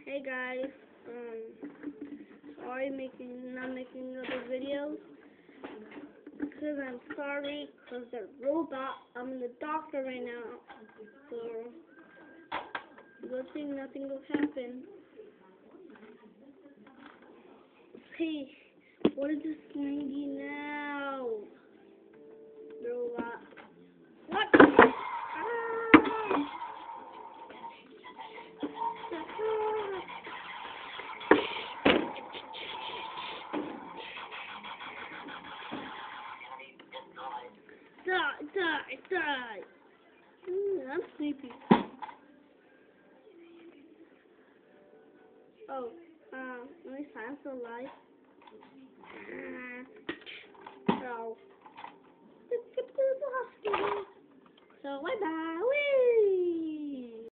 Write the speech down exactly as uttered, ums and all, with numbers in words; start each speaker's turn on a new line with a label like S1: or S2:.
S1: Hey guys, um, sorry making not making other videos, cause I'm sorry, cause the robot. I'm in the doctor right now, so good thing nothing will happen. Hey, what is this slingy now, robot? What? Ah! Die, die, die. Mm, I'm sleepy. Oh, um, let me find some light. So, let's get to the hospital. So, bye bye.